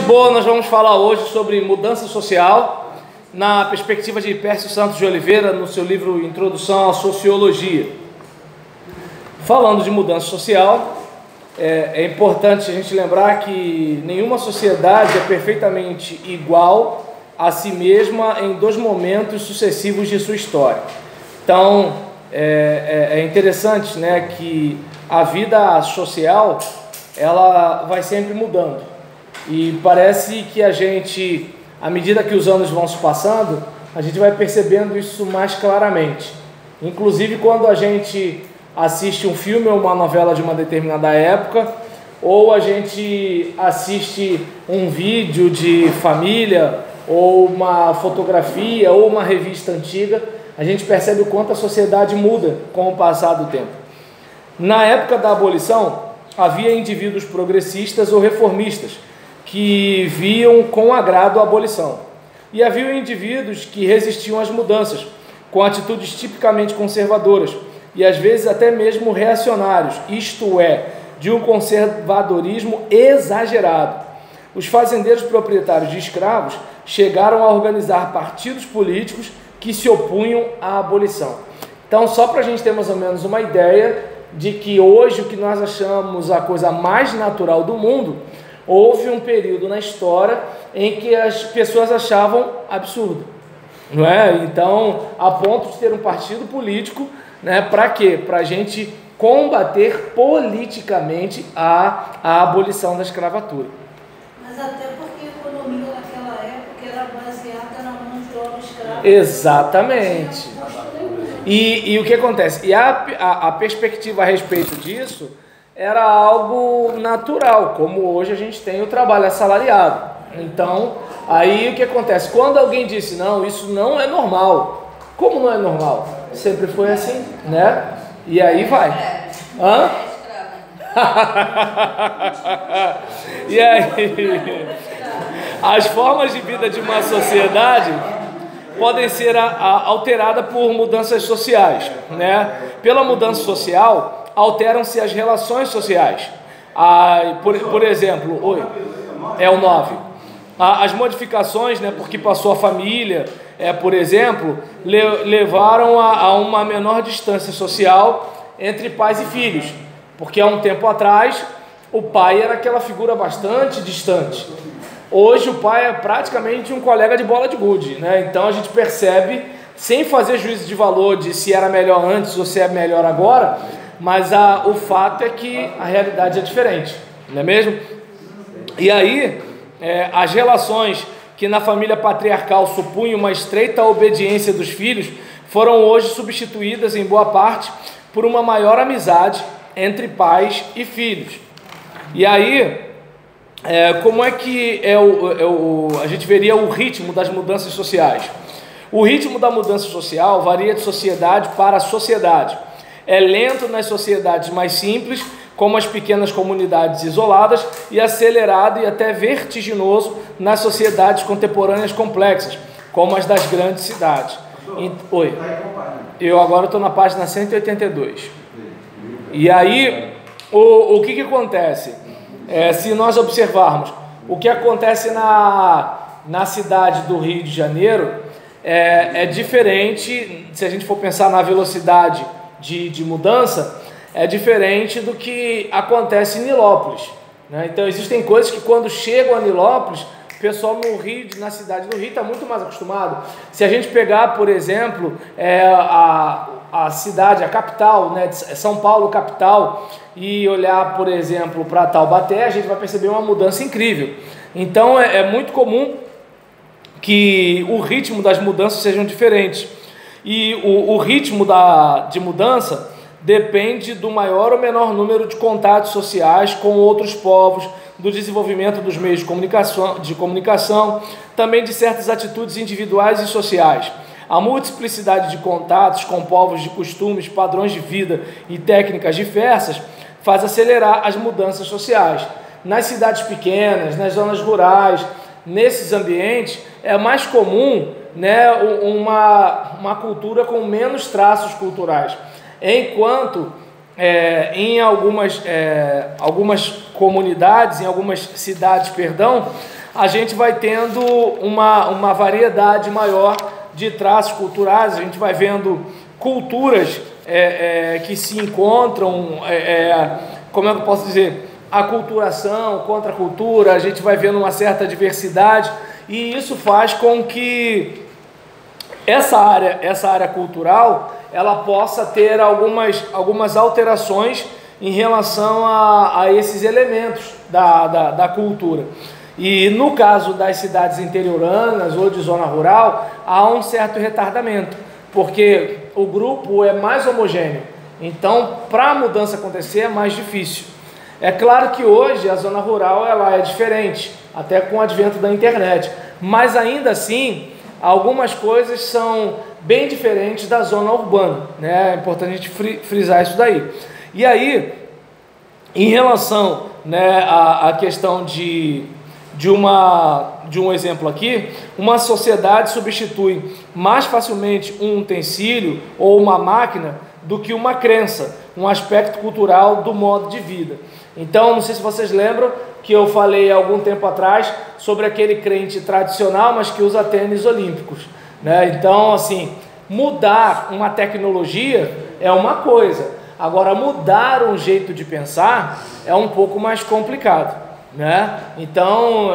boa, nós vamos falar hoje sobre mudança social na perspectiva de Pércio Santos de Oliveira, no seu livro Introdução à Sociologia. Falando de mudança social, é importante a gente lembrar que nenhuma sociedade é perfeitamente igual a si mesma em dois momentos sucessivos de sua história. Então, é interessante, né, que a vida social ela vai sempre mudando. E parece que a gente, à medida que os anos vão se passando, a gente vai percebendo isso mais claramente. Inclusive quando a gente assiste um filme ou uma novela de uma determinada época, ou a gente assiste um vídeo de família, ou uma fotografia, ou uma revista antiga, a gente percebe o quanto a sociedade muda com o passar do tempo. Na época da abolição, havia indivíduos progressistas ou reformistas que viam com agrado a abolição. E havia indivíduos que resistiam às mudanças, com atitudes tipicamente conservadoras, e às vezes até mesmo reacionários, isto é, de um conservadorismo exagerado. Os fazendeiros proprietários de escravos chegaram a organizar partidos políticos que se opunham à abolição. Então, só para a gente ter mais ou menos uma ideia de que hoje o que nós achamos a coisa mais natural do mundo, houve um período na história em que as pessoas achavam absurdo, não é? Então, a ponto de ter um partido político, né? Para quê? Para a gente combater politicamente a abolição da escravatura. Mas até porque a economia naquela época era baseada na mão de obra escrava. Exatamente. E o que acontece? E a perspectiva a respeito disso era algo natural, como hoje a gente tem o trabalho assalariado. Então, aí o que acontece? Quando alguém disse, não, isso não é normal. Como não é normal? Sempre foi assim, né? E aí vai. Hã? E aí, as formas de vida de uma sociedade podem ser alteradas por mudanças sociais, né? Pela mudança social, alteram-se as relações sociais. Por exemplo, é o 9. As modificações, né, porque passou a família, por exemplo, levaram a uma menor distância social entre pais e filhos, porque há um tempo atrás o pai era aquela figura bastante distante. Hoje o pai é praticamente um colega de bola de gude, né? Então a gente percebe, sem fazer juízo de valor de se era melhor antes ou se é melhor agora, mas o fato é que a realidade é diferente, não é mesmo? E aí, as relações que na família patriarcal supunham uma estreita obediência dos filhos, foram hoje substituídas em boa parte por uma maior amizade entre pais e filhos. E aí, como é que a gente veria o ritmo das mudanças sociais? O ritmo da mudança social varia de sociedade para sociedade. É lento nas sociedades mais simples, como as pequenas comunidades isoladas, e acelerado e até vertiginoso nas sociedades contemporâneas complexas, como as das grandes cidades. Oi, eu agora estou na página 182. E aí, o que acontece? Se nós observarmos o que acontece na cidade do Rio de Janeiro, é diferente, se a gente for pensar na velocidade de mudança, é diferente do que acontece em Nilópolis, né? Então existem coisas que quando chegam a Nilópolis, o pessoal no Rio, na cidade do Rio, está muito mais acostumado. Se a gente pegar, por exemplo, a cidade, a capital, né, São Paulo capital, e olhar, por exemplo, para Taubaté, a gente vai perceber uma mudança incrível. Então é muito comum que o ritmo das mudanças sejam diferentes. E o ritmo de mudança depende do maior ou menor número de contatos sociais com outros povos, do desenvolvimento dos meios de comunicação, também de certas atitudes individuais e sociais. A multiplicidade de contatos com povos de costumes, padrões de vida e técnicas diversas faz acelerar as mudanças sociais. Nas cidades pequenas, nas zonas rurais, nesses ambientes, é mais comum, né, uma cultura com menos traços culturais. Enquanto em algumas comunidades, em algumas cidades, a gente vai tendo uma variedade maior de traços culturais, a gente vai vendo culturas que se encontram, como é que eu posso dizer, aculturação, contracultura, a gente vai vendo uma certa diversidade, e isso faz com que essa área cultural, ela possa ter algumas alterações em relação a esses elementos da cultura. E no caso das cidades interioranas ou de zona rural, há um certo retardamento, porque o grupo é mais homogêneo, então para a mudança acontecer é mais difícil. É claro que hoje a zona rural ela é diferente, até com o advento da internet, mas ainda assim algumas coisas são bem diferentes da zona urbana, né? É importante a gente frisar isso daí. E aí, em relação, né, à questão de um exemplo aqui, uma sociedade substitui mais facilmente um utensílio ou uma máquina do que uma crença, um aspecto cultural do modo de vida. Então, não sei se vocês lembram que eu falei há algum tempo atrás sobre aquele crente tradicional, mas que usa tênis olímpicos, né? Então, assim, mudar uma tecnologia é uma coisa, agora mudar um jeito de pensar é um pouco mais complicado, né? Então,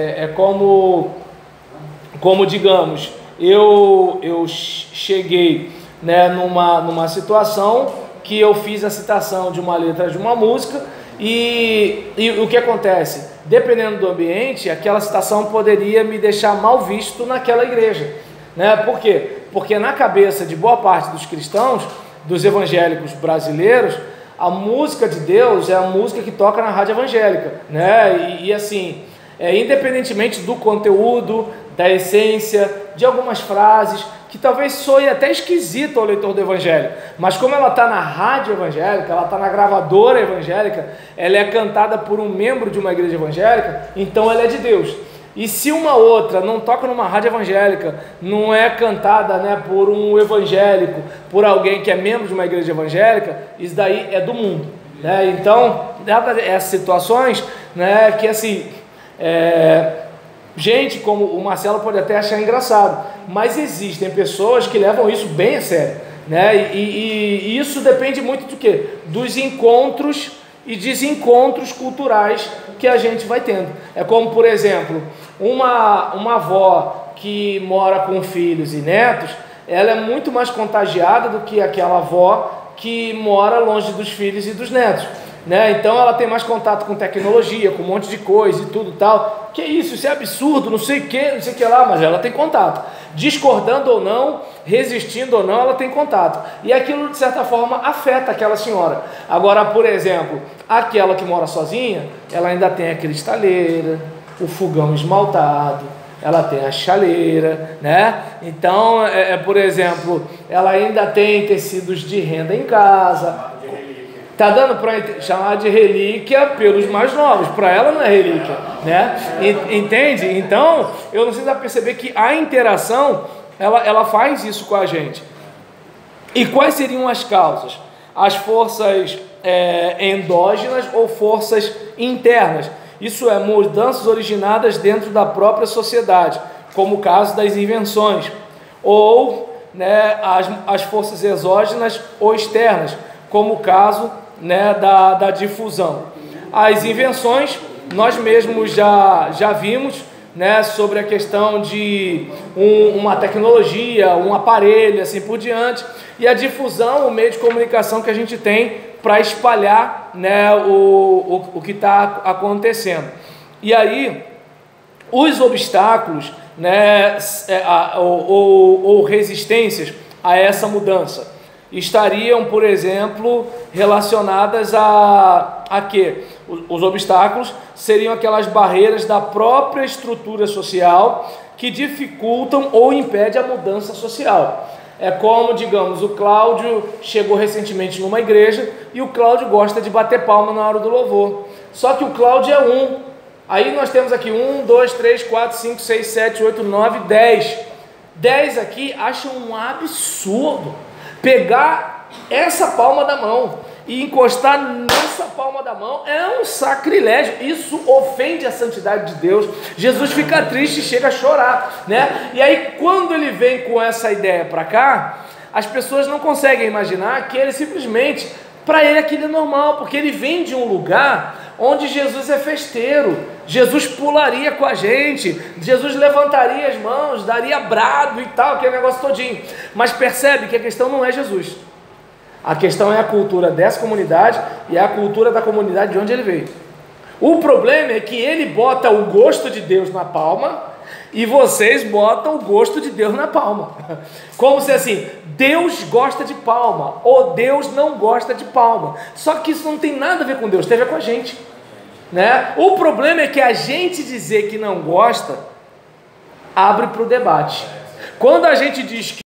como digamos, eu cheguei, né, numa situação que eu fiz a citação de uma letra de uma música e o que acontece? Dependendo do ambiente, aquela citação poderia me deixar mal visto naquela igreja, né? Por quê? Porque na cabeça de boa parte dos cristãos, dos evangélicos brasileiros, a música de Deus é a música que toca na rádio evangélica, né? E assim, independentemente do conteúdo, da essência, de algumas frases, que talvez soe até esquisito ao leitor do evangelho, mas como ela está na rádio evangélica, ela está na gravadora evangélica, ela é cantada por um membro de uma igreja evangélica, então ela é de Deus. E se uma outra não toca numa rádio evangélica, não é cantada, né, por um evangélico, por alguém que é membro de uma igreja evangélica, isso daí é do mundo, né? Então, essas situações, né, que assim, gente como o Marcelo pode até achar engraçado, mas existem pessoas que levam isso bem a sério, né? E isso depende muito do quê? Dos encontros e desencontros culturais que a gente vai tendo. É como, por exemplo, uma avó que mora com filhos e netos, ela é muito mais contagiada do que aquela avó que mora longe dos filhos e dos netos, né? Então ela tem mais contato com tecnologia, com um monte de coisa e tudo tal. Que isso é absurdo, não sei o que lá, mas ela tem contato. Discordando ou não, resistindo ou não, ela tem contato. E aquilo, de certa forma, afeta aquela senhora. Agora, por exemplo, aquela que mora sozinha, ela ainda tem a cristaleira, o fogão esmaltado, ela tem a chaleira, né? Então, por exemplo, ela ainda tem tecidos de renda em casa. Tá dando para chamar de relíquia pelos mais novos, para ela não é relíquia, né? Entende? Então, eu não sei se dá para perceber que a interação, ela faz isso com a gente. E quais seriam as causas? As forças endógenas ou forças internas? Isso é, mudanças originadas dentro da própria sociedade, como o caso das invenções. Ou, né, as forças exógenas ou externas, como o caso, né, da difusão. As invenções, nós mesmos já vimos, né, sobre a questão de uma tecnologia, um aparelho, assim por diante, e a difusão, o meio de comunicação que a gente tem para espalhar, né, o que está acontecendo. E aí, os obstáculos, né, ou resistências a essa mudança estariam, por exemplo, relacionadas a quê? Os obstáculos seriam aquelas barreiras da própria estrutura social que dificultam ou impedem a mudança social. É como, digamos, o Cláudio chegou recentemente numa igreja e o Cláudio gosta de bater palma na hora do louvor. Só que o Cláudio é um. Aí nós temos aqui 1, 2, 3, 4, 5, 6, 7, 8, 9, 10. 10 aqui acham um absurdo pegar essa palma da mão. e encostar nessa palma da mão é um sacrilégio. Isso ofende a santidade de Deus. Jesus fica triste e chega a chorar, né? E aí quando ele vem com essa ideia para cá, as pessoas não conseguem imaginar que ele simplesmente, para ele aquilo é normal, porque ele vem de um lugar onde Jesus é festeiro. Jesus pularia com a gente, Jesus levantaria as mãos, daria brado e tal, aquele negócio todinho. Mas percebe que a questão não é Jesus. A questão é a cultura dessa comunidade e é a cultura da comunidade de onde ele veio. O problema é que ele bota o gosto de Deus na palma e vocês botam o gosto de Deus na palma. Como se assim, Deus gosta de palma ou Deus não gosta de palma. Só que isso não tem nada a ver com Deus, tem a ver com a gente, né? O problema é que a gente dizer que não gosta abre para o debate. Quando a gente diz que